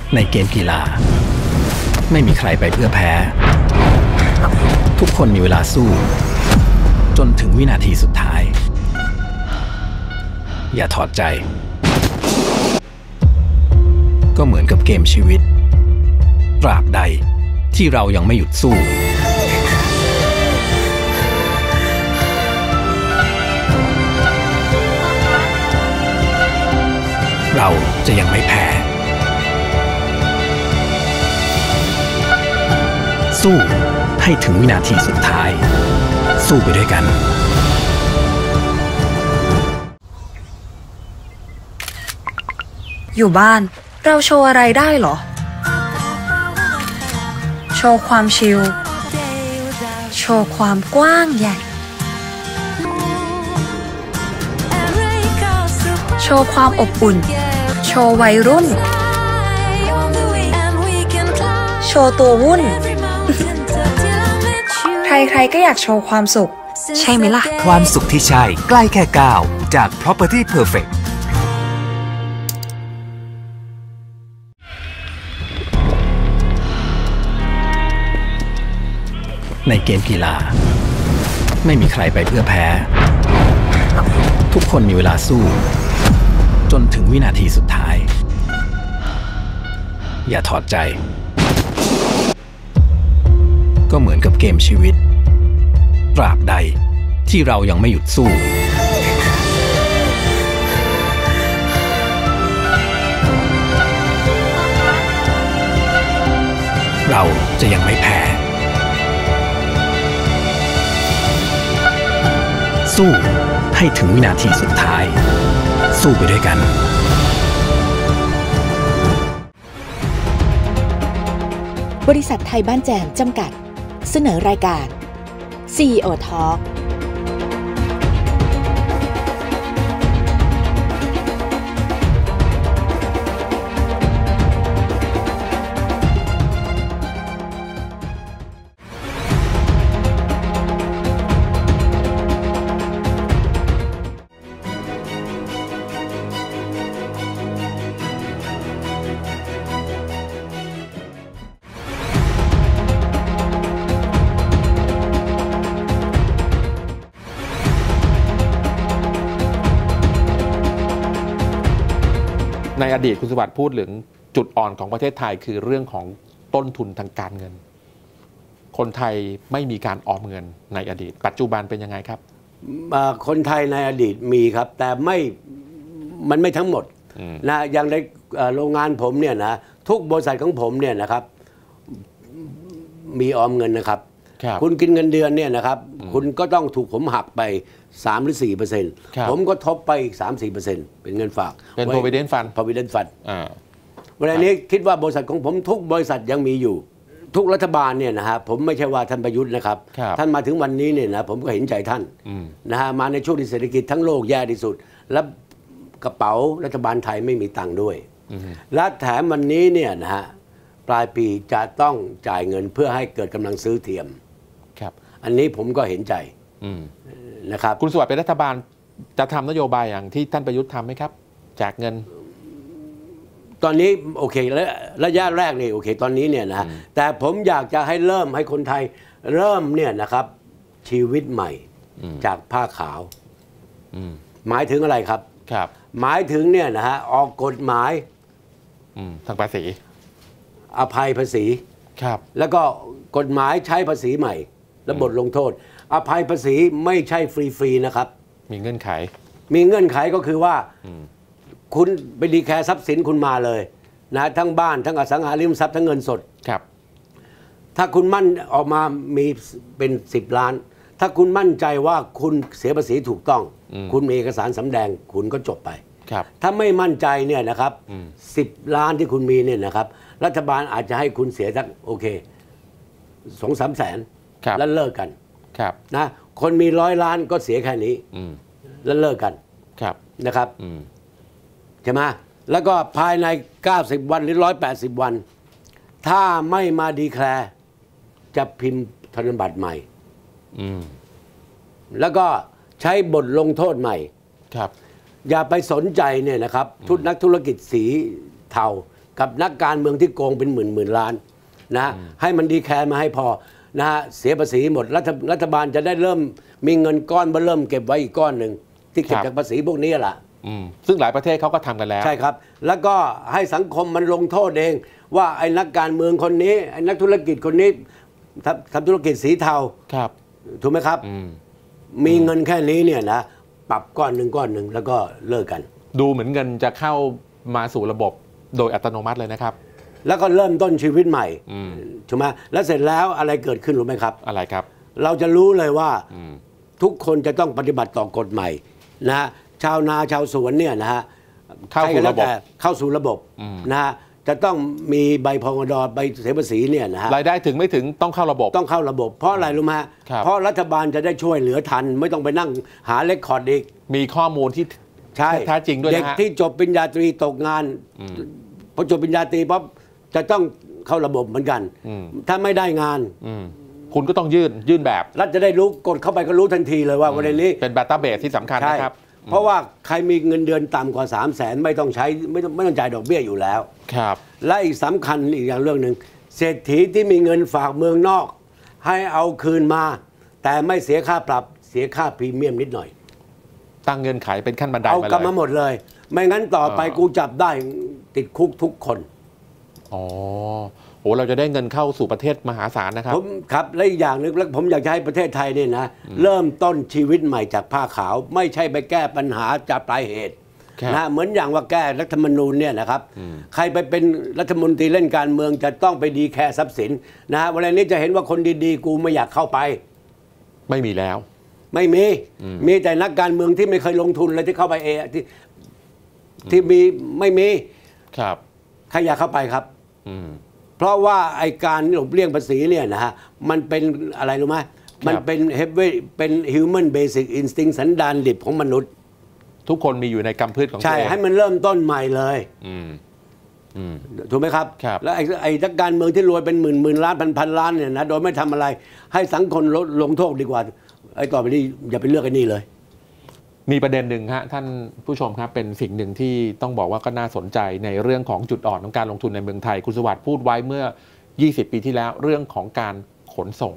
ในเกมกีฬาไม่มีใครไปเพื่อแพ้ทุกคนมีเวลาสู้จนถึงวินาทีสุดท้ายอย่าถอดใจก็เหมือนกับเกมชีวิตตราบใดที่เรายังไม่หยุดสู้เราจะยังไม่แพ้สู้ให้ถึงวินาทีสุดท้ายสู้ไปด้วยกันอยู่บ้านเราโชว์อะไรได้หรอโชว์ความชิลโชว์ความกว้างใหญ่โชว์ความอบอุ่นโชว์วัยรุ่นโชว์ตัววุ่น ใครๆก็อยากโชว์ความสุขใช่ไหมล่ะความสุขที่ใช่ใกล้แค่ก้าวจาก Property Perfect ในเกมกีฬาไม่มีใครไปเพื่อแพ้ทุกคนมีเวลาสู้จนถึงวินาทีสุดท้ายอย่าถอดใจก็เหมือนกับเกมชีวิตตราบใดที่เรายังไม่หยุดสู้เราจะยังไม่แพ้สู้ให้ถึงวินาทีสุดท้ายสู้ไปด้วยกันบริษัทไทยบ้านแจมจำกัดเสนอรายการ CEO Talk ในอดีตคุณสวัสดิ์พูดถึงจุดอ่อนของประเทศไทยคือเรื่องของต้นทุนทางการเงินคนไทยไม่มีการออมเงินในอดีตปัจจุบันเป็นยังไงครับคนไทยในอดีตมีครับแต่มันไม่ทั้งหมดนะอย่างในโรงงานผมเนี่ยนะทุกบริษัทของผมเนี่ยนะครับมีออมเงินนะครับคุณกินเงินเดือนเนี่ยนะครับคุณก็ต้องถูกผมหักไป3 หรือ 4%ผมก็ทบไปอีก 3-4% เป็นเงินฝากเป็น provident fund เวลานี้คิดว่าบริษัทของผมทุกบริษัทยังมีอยู่ทุกรัฐบาลเนี่ยนะฮะผมไม่ใช่ว่าท่านประยุทธ์นะครับท่านมาถึงวันนี้เนี่ยนะผมก็เห็นใจท่านนะฮะมาในช่วงที่เศรษฐกิจทั้งโลกแย่ที่สุดและกระเป๋ารัฐบาลไทยไม่มีตังค์ด้วยและแถมวันนี้เนี่ยนะฮะปลายปีจะต้องจ่ายเงินเพื่อให้เกิดกำลังซื้อเทียมอันนี้ผมก็เห็นใจนะครับคุณสวัสดิ์เป็นรัฐบาลจะทำนโยบายอย่างที่ท่านประยุทธ์ทำไหมครับแจกเงินตอนนี้โอเคแล้วระยะแรกนี่โอเคตอนนี้เนี่ยนะแต่ผมอยากจะให้เริ่มให้คนไทยเริ่มเนี่ยนะครับชีวิตใหม่จากผ้าขาวหมายถึงอะไรครับหมายถึงเนี่ยนะฮะออกกฎหมายทางภาษีอภัยภาษีแล้วก็กฎหมายใช้ภาษีใหม่และบทลงโทษอภัยภาษีไม่ใช่ฟรีๆนะครับมีเงื่อนไขก็คือว่าคุณไปดีแคร์ทรัพย์สินคุณมาเลยนะทั้งบ้านทั้งอสังหาริมทรัพย์ทั้งเงินสดถ้าคุณมั่นออกมามีเป็น10 ล้านถ้าคุณมั่นใจว่าคุณเสียภาษีถูกต้องคุณมีเอกสารสำแดงคุณก็จบไปถ้าไม่มั่นใจเนี่ยนะครับ10 ล้านที่คุณมีเนี่ยนะครับรัฐบาลอาจจะให้คุณเสียสักโอเค 2-3 แสนแล้วเลิกกันนะคนมี100 ล้านก็เสียแค่นี้แล้วเลิกกันนะครับใช่ไหมแล้วก็ภายใน90 วันหรือ180 วันถ้าไม่มาดีแคลร์จะพิมพ์ธนบัตรใหม่แล้วก็ใช้บทลงโทษใหม่อย่าไปสนใจเนี่ยนะครับนักธุรกิจสีเทากับนักการเมืองที่โกงเป็นหมื่นล้านนะให้มันดีแคร์มาให้พอนะฮะเสียภาษีหมดรัฐบาลจะได้เริ่มมีเงินก้อนเริ่มเก็บไว้อีกก้อนหนึ่งที่เก็บจากภาษีพวกนี้แหละซึ่งหลายประเทศเขาก็ทำกันแล้วใช่ครับแล้วก็ให้สังคมมันลงโทษเองว่าไอ้นักการเมืองคนนี้ไอ้นักธุรกิจคนนี้ทำธุรกิจสีเทาครับถูกไหมครับมีเงินแค่นี้เนี่ยนะปรับก้อนหนึ่งแล้วก็เลิกกันดูเหมือนเงินจะเข้ามาสู่ระบบโดยอัตโนมัติเลยนะครับแล้วก็เริ่มต้นชีวิตใหม่ถูกไหมแล้วเสร็จแล้วอะไรเกิดขึ้นรู้ไหมครับอะไรครับเราจะรู้เลยว่าทุกคนจะต้องปฏิบัติต่อกฎใหม่นะชาวนาชาวสวนเนี่ยนะฮะเข้าสู่ระบบนะฮะจะต้องมีใบพงดใบเสียภาษีเนี่ยนะฮะรายได้ถึงไม่ถึงต้องเข้าระบบเพราะอะไรรู้ไหมเพราะรัฐบาลจะได้ช่วยเหลือทันไม่ต้องไปนั่งหาเรคคอร์ดอีกมีข้อมูลที่แท้จริงด้วยนะฮะเด็กที่จบปริญญาตรีตกงานพอจบปริญญาตรีปั๊บจะต้องเข้าระบบเหมือนกันถ้าไม่ได้งานคุณก็ต้องยื่นแบบรัฐจะได้รู้กดเข้าไปก็รู้ทันทีเลยว่าวันนี้เป็นดัตต้าเบสที่สำคัญนะครับเพราะว่าใครมีเงินเดือนต่ำกว่า300,000ไม่ต้องใช้ไม่ต้องจ่ายดอกเบี้ยอยู่แล้วครับและอีกสำคัญอีกอย่างเรื่องหนึ่งเศรษฐีที่มีเงินฝากเมืองนอกให้เอาคืนมาแต่ไม่เสียค่าปรับเสียค่าพรีเมียมนิดหน่อยตั้งเงื่อนไขเป็นขั้นบันไดมาเลยเอากลับมาหมดเลยไม่งั้นต่อไปกูจับได้ติดคุกทุกคนอ๋อโอ้เราจะได้เงินเข้าสู่ประเทศมหาศาลนะครับครับและอีกอย่างนึงแล้วผมอยากจะให้ประเทศไทยเนี่ยนะเริ่มต้นชีวิตใหม่จากผ้าขาวไม่ใช่ไปแก้ปัญหาจากปลายเหตุนะเหมือนอย่างว่าแก้รัฐธรรมนูญเนี่ยนะครับใครไปเป็นรัฐมนตรีเล่นการเมืองจะต้องไปดีแคร์ทรัพย์สินนะวันนี้จะเห็นว่าคนดีๆกูไม่อยากเข้าไปไม่มีแล้วไม่มีแต่นักการเมืองที่ไม่เคยลงทุนเลยที่เข้าไปที่มีไม่มีครับใครอยากเข้าไปครับเพราะว่าไอการหลบเลี่ยงภาษีเนี่ยนะฮะมันเป็นอะไรรู้ไหมมันเป็น human basic instinct สันดานดิบของมนุษย์ทุกคนมีอยู่ในกำพืชของตัวเองใช่ให้มันเริ่มต้นใหม่เลยถูกไหมครับแล้วไอ้นักการเมืองที่รวยเป็นหมื่นล้านพันล้านเนี่ยนะโดยไม่ทำอะไรให้สังคมลงโทษดีกว่าไอ้ต่อไปนี้อย่าไปเลือกไอ้นี่เลยมีประเด็นหนึ่งฮะท่านผู้ชมครับเป็นสิ่งหนึ่งที่ต้องบอกว่าก็น่าสนใจในเรื่องของจุดอ่อนของการลงทุนในเมืองไทยคุณสวัสดิ์พูดไว้เมื่อ20 ปีที่แล้วเรื่องของการขนส่ง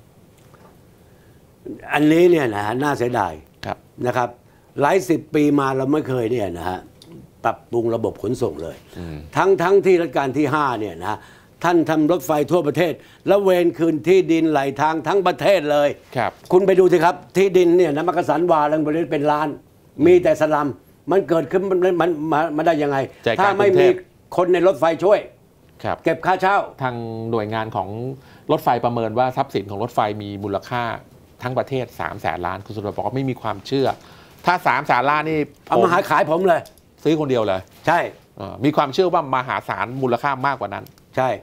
อันนี้เนี่ยนะน่าเสียดายนะครับหลาย10 ปีมาเราไม่เคยเนี่ยนะฮะปรับปรุงระบบขนส่งเลยทั้งที่รัชกาลที่5เนี่ยนะท่านทำรถไฟทั่วประเทศแล้วเวรคืนที่ดินไหลทางทั้งประเทศเลยคุณไปดูสิครับที่ดินเนี่ยนะมักกะสันวาลังบริเวณเป็นล้านมีแต่สลัมมันเกิดขึ้นมันได้ยังไงถ้าไม่มีคนในรถไฟช่วยเก็บค่าเช่าทางหน่วยงานของรถไฟประเมินว่าทรัพย์สินของรถไฟมีมูลค่าทั้งประเทศ300,000 ล้านคุณสุรบอกว่าไม่มีความเชื่อถ้า300,000 ล้านนี่เอามาขายผมเลยซื้อคนเดียวเลยใช่มีความเชื่อว่ามหาศาลมูลค่ามากกว่านั้นใช่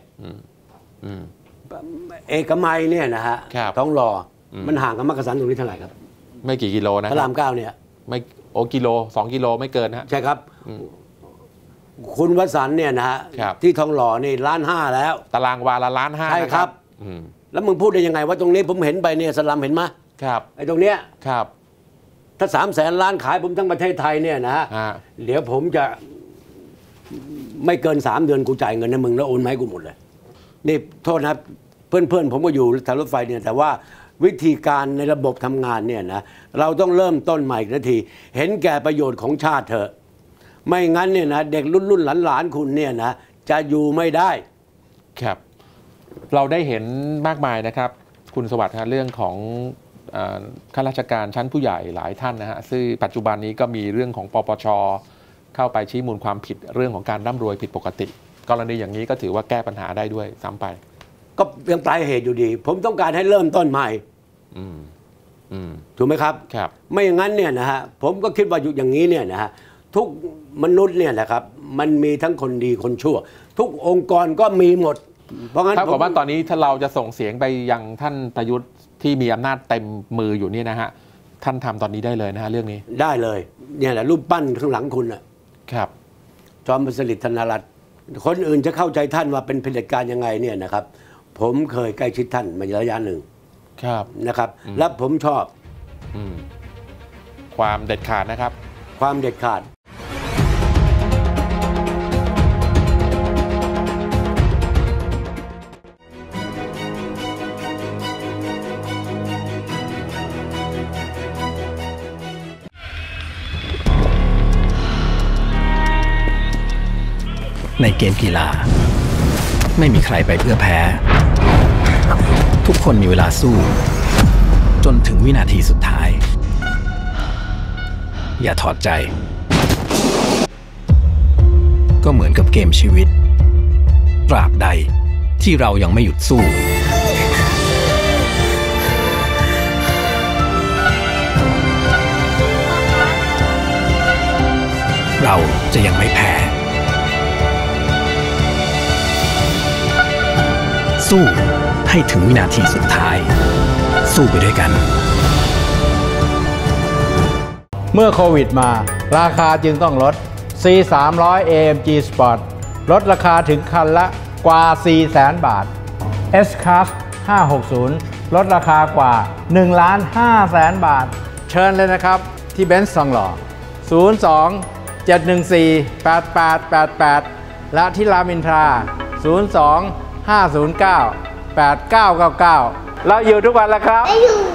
เอกมัยเนี่ยนะฮะต้องรอมันห่างกับมักกะสันตรงนี้เท่าไหร่ครับไม่กี่กิโลนะพระราม 9เนี่ยไม่กิโล2 กิโลไม่เกินนะใช่ครับคุณวสันต์เนี่ยนะฮะที่ทองหล่อนี่1.5 ล้านแล้วตารางวาละ1.5 ล้านใช่ครับแล้วมึงพูดได้ยังไงว่าตรงนี้ผมเห็นไปเนี่ยสลัมเห็นไหมครับไอ้ตรงเนี้ยครับถ้า300,000 ล้านขายผมทั้งประเทศไทยเนี่ยนะฮะเดี๋ยวผมจะไม่เกิน3 เดือนกูจ่ายเงินให้มึงแล้วโอนมาให้กูหมดเลยนี่โทษนะเพื่อนผมก็อยู่ทางรถไฟเนี่ยแต่ว่าวิธีการในระบบทำงานเนี่ยนะเราต้องเริ่มต้นใหม่นาทีเห็นแก่ประโยชน์ของชาติเถอะไม่งั้นเนี่ยนะเด็กรุ่นหลานคุณเนี่ยนะจะอยู่ไม่ได้ครับเราได้เห็นมากมายนะครับคุณสวัสดิ์เรื่องของข้าราชการชั้นผู้ใหญ่หลายท่านนะฮะซึ่งปัจจุบันนี้ก็มีเรื่องของปปช.เข้าไปชี้มูลความผิดเรื่องของการร่ำรวยผิดปกติกรณีอย่างนี้ก็ถือว่าแก้ปัญหาได้ด้วยซ้ำไปก็ยังปลายเหตุอยู่ดีผมต้องการให้เริ่มต้นใหม่ถูกไหมครับครับไม่อย่างนั้นเนี่ยนะฮะผมก็คิดว่าอยู่อย่างนี้เนี่ยนะฮะทุกมนุษย์เนี่ยนะครับมันมีทั้งคนดีคนชั่วทุกองค์กรก็มีหมดเพราะงั้นผมว่าตอนนี้ถ้าเราจะส่งเสียงไปยังท่านประยุทธ์ที่มีอำนาจเต็มมืออยู่นี่นะฮะท่านทำตอนนี้ได้เลยนะฮะเรื่องนี้ได้เลยเนี่ยแหละรูปปั้นข้างหลังคุณครับจอมพลสฤษดิ์ธนรัตน์คนอื่นจะเข้าใจท่านว่าเป็นเผด็จการยังไงเนี่ยนะครับผมเคยใกล้ชิดท่านมาระยะหนึ่งนะครับและผมชอบความเด็ดขาดนะครับความเด็ดขาดในเกมกีฬาไม่มีใครไปเพื่อแพ้ ทุกคนมีเวลาสู้จนถึงวินาทีสุดท้ายอย่าถอดใจก็เหมือนกับเกมชีวิตตราบใดที่เรายังไม่หยุดสู้เราจะยังไม่แพ้สู้ให้ถึงวินาทีสุดท้ายสู้ไปด้วยกันเมื่อโควิดมาราคาจึงต้องลด C300 AMG Sport ลดราคาถึงคันละกว่า 400,000 บาท S-Class 560 ลดราคากว่า 1,500,000 บาท เชิญเลยนะครับที่เบนซ์ทองหล่อ 02-714-8888 และที่รามอินทรา 02-509-8999 เราอยู่ทุกวันแล้วครับ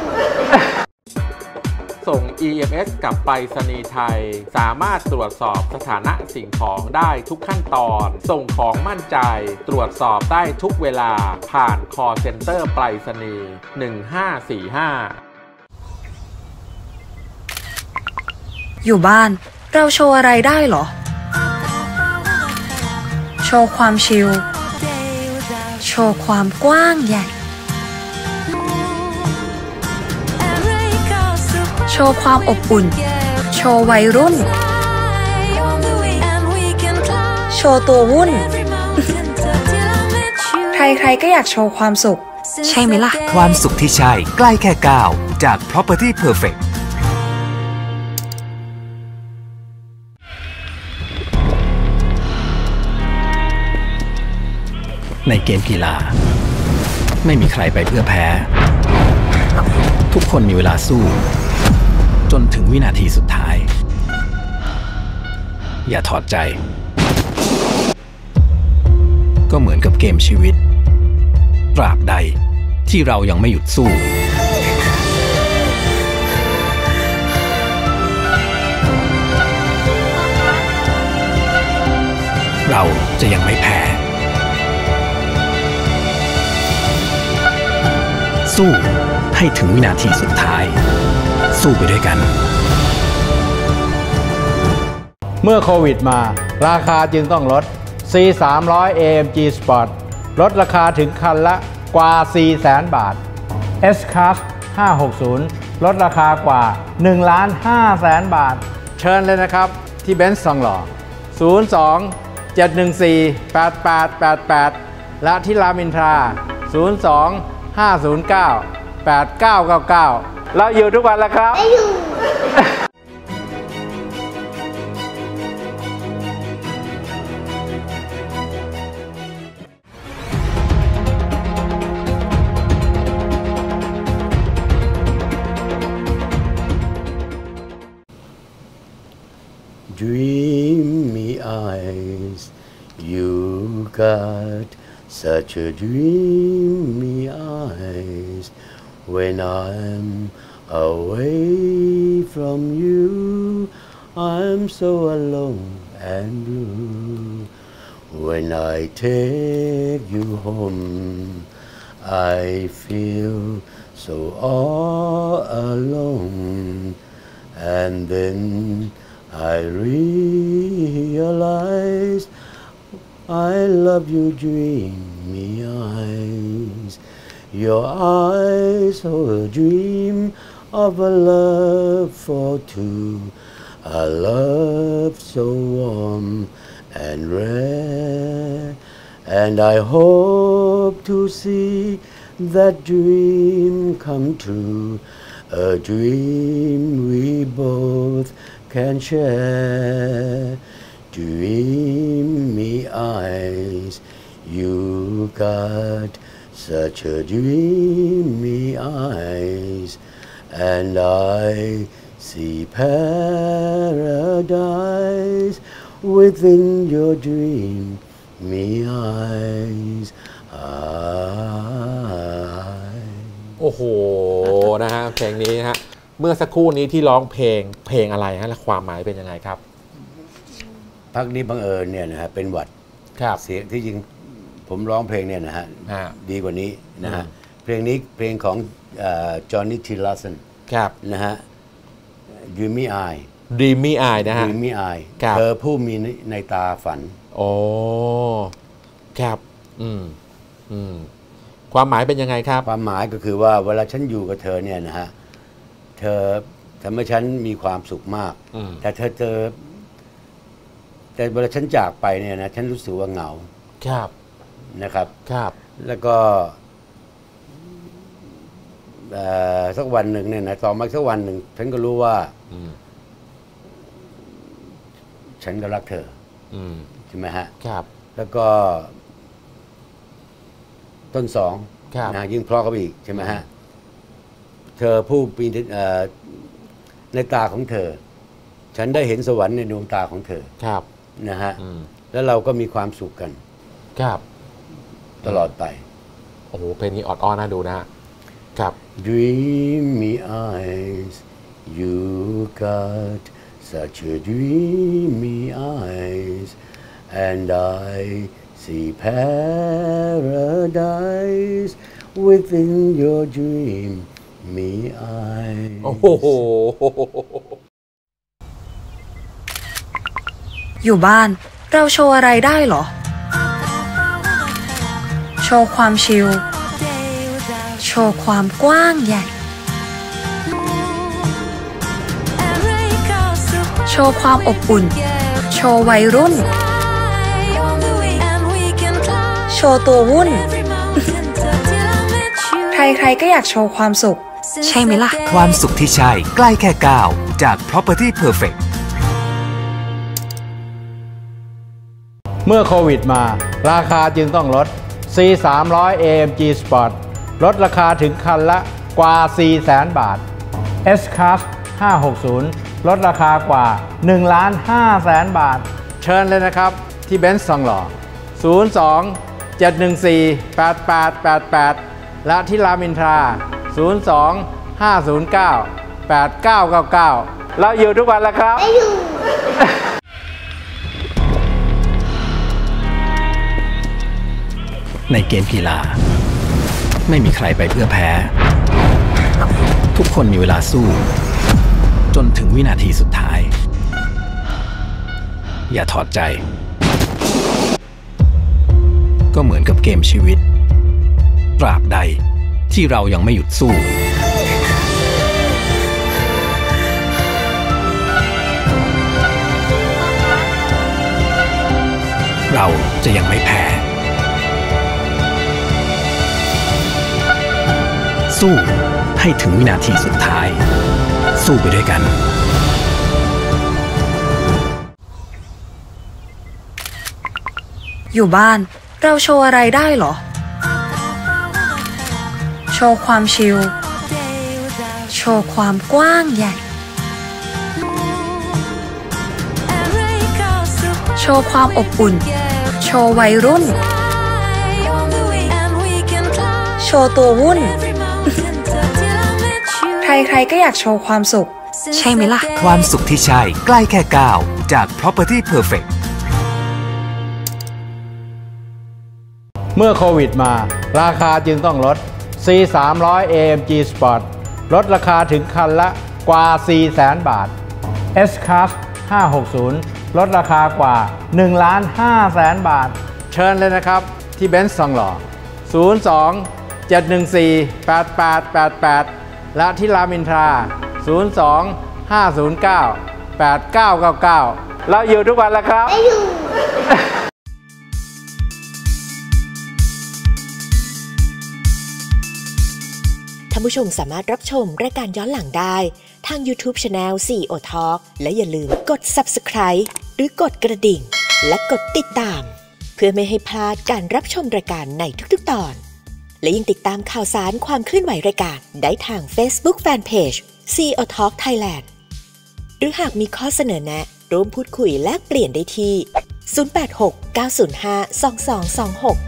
ส่ง EMS กับไปรษณีย์ไทยสามารถตรวจสอบสถานะสิ่งของได้ทุกขั้นตอนส่งของมั่นใจตรวจสอบได้ทุกเวลาผ่าน call center ไปรษณีย์1545 อยู่บ้านเราโชว์อะไรได้เหรอ โชว์ความชิล โชว์ความกว้างใหญ่ โชว์ความอบอุ่น โชว์วัยรุ่น โชว์ตัววุ่น ใครๆก็อยากโชว์ความสุข ใช่ไหมล่ะความสุขที่ใช่ใกล้แค่ก้าวจาก Property Perfect ในเกมกีฬาไม่มีใครไปเพื่อแพ้ ทุกคนมีเวลาสู้จนถึงวินาทีสุดท้ายอย่าถอดใจก็เหมือนกับเกมชีวิตตราบใดที่เรายังไม่หยุดสู้เราจะยังไม่แพ้สู้ให้ถึงวินาทีสุดท้ายสู้ไปด้วยกันเมื่อโควิดมาราคาจึงต้องลด C300 AMG Sport ลดราคาถึงคันละกว่า 400,000 บาท S-Class 560 ลดราคากว่า 1,500,000 บาท เชิญเลยนะครับที่เบนซ์ทองหล่อ 02-714-8888 และที่รามอินทรา 02-509-8999 เราอยู่ทุกวันแล้วครับ Dreamy eyes, you got such a dreamy eyes. When I'm away from you, I'm so alone and blue. When I take you home, I feel so all alone. And then I realize I love you, dreamy eyes. Your eyes hold a dream of a love for two, a love so warm and rare. And I hope to see that dream come true, a dream we both can share. Dreamy eyes, you got such a dreamy eyes, and I see paradise within your dreamy eyes. โอ้โหนะฮะเพลงนี้ฮะเมื่อสักครู่นี้ที่ร้องเพลงอะไรฮะและความหมายเป็นยังไงครับพักนี้บังเอิญเนี่ยนะฮะเป็นหวัดเสียงที่จริงผมร้องเพลงเนี่ยนะฮะดีกว่านี้นะฮะเพลงนี้เพลงของจอห์นนี่ทีลาสันนะฮะDreamy Eye นะฮะ Dreamy Eye เธอผู้มีในตาฝันโอ้ครับความหมายเป็นยังไงครับความหมายก็คือว่าเวลาฉันอยู่กับเธอเนี่ยนะฮะเธอทำให้ฉันมีความสุขมากแต่แต่เวลาฉันจากไปเนี่ยนะฉันรู้สึกว่าเหงานะครับแล้วก็สักวันหนึ่งเนี่ยนะต่อมาสักวันหนึ่งฉันก็รู้ว่าฉันก็รักเธอใช่ไหมฮะแล้วก็ต้นสองนะยิ่งเพราะก็อีกใช่ไหมฮะเธอผู้ปีนในตาของเธอฉันได้เห็นสวรรค์ในดวงตาของเธอนะฮะแล้วเราก็มีความสุขกันตลอดไปโอ้โหเพลงนี้ออดอ้อนน่าดูนะครับ Dreamy eyes you got such a dreamy eyes and I see paradise within your dreamy eyes โอ้โหอยู่บ้านเราโชว์อะไรได้เหรอโชว์ความชิลโชว์ความกว้างใหญ่โชว์ความอบอุ่นโชว์วัยรุ่นโชว์ตัววุ่น ใครๆก็อยากโชว์ความสุขใช่ไหมล่ะความสุขที่ใช่ใกล้แค่ก้าวจาก Property Perfect เมื่อโควิดมาราคาจึงต้องลด C300 AMG Sport ลดราคาถึงคันละกว่า 400,000 บาท S-Class 560 ลดราคากว่า 1,500,000 บาท เชิญเลยนะครับที่เบนซ์ทองหล่อ 02-714-8888 และที่รามอินทรา 02-509-8999 เราอยู่ทุกวันแล้วครับในเกมกีฬาไม่มีใครไปเพื่อแพ้ทุกคนมีเวลาสู้จนถึงวินาทีสุดท้ายอย่าถอดใจก็เหมือนกับเกมชีวิตตราบใดที่เรายังไม่หยุดสู้เราจะยังไม่แพ้สู้ให้ถึงวินาทีสุดท้ายสู้ไปด้วยกันอยู่บ้านเราโชว์อะไรได้เหรอโชว์ความชิลโชว์ความกว้างใหญ่โชว์ความอบอุ่นโชว์วัยรุ่นโชว์ตัววุ่น ใครๆก็อยากโชว์ความสุขใช่ไหมล่ะความสุขที่ใช่ใกล้แค่ก้าวจาก Property Perfect เมื่อโควิดมาราคาจึงต้องลด C300 AMG Sport ลดราคาถึงคันละกว่า 400,000 บาท S-Class 560 ลดราคากว่า 1,500,000 บาท เชิญเลยนะครับที่เบนซ์ทองหล่อ 02-714-8888 และที่รามอินทรา 02-509-8999 เราอยู่ทุกวันแล้วครับท่านผู้ชมสามารถรับชมรายการย้อนหลังได้ทาง YouTube Channel CEO Talk และอย่าลืมกด Subscribe หรือกดกระดิ่งและกดติดตามเพื่อไม่ให้พลาดการรับชมรายการในทุกๆตอนและยังติดตามข่าวสารความเคลื่อนไหวรายการได้ทาง Facebook Fanpage CEO Talk Thailand หรือหากมีข้อเสนอแนะร่วมพูดคุยแลกเปลี่ยนได้ที่ 086 905 2226